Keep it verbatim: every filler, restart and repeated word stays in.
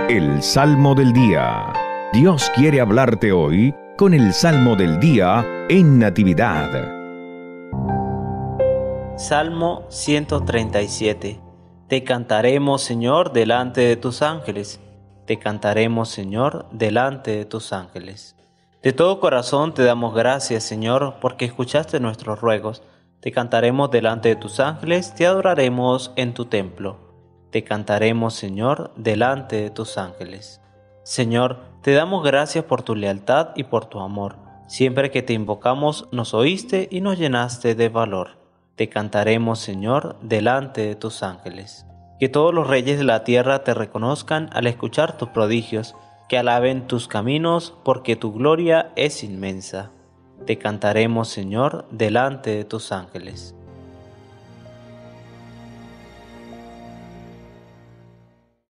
El Salmo del Día. Dios quiere hablarte hoy con el Salmo del Día en Natividad. Salmo ciento treinta y siete. Te cantaremos, Señor, delante de tus ángeles. Te cantaremos, Señor, delante de tus ángeles. De todo corazón te damos gracias, Señor, porque escuchaste nuestros ruegos. Te cantaremos delante de tus ángeles, te adoraremos en tu templo. Te cantaremos, Señor, delante de tus ángeles. Señor, te damos gracias por tu lealtad y por tu amor. Siempre que te invocamos, nos oíste y nos llenaste de valor. Te cantaremos, Señor, delante de tus ángeles. Que todos los reyes de la tierra te reconozcan al escuchar tus prodigios, que alaben tus caminos, porque tu gloria es inmensa. Te cantaremos, Señor, delante de tus ángeles.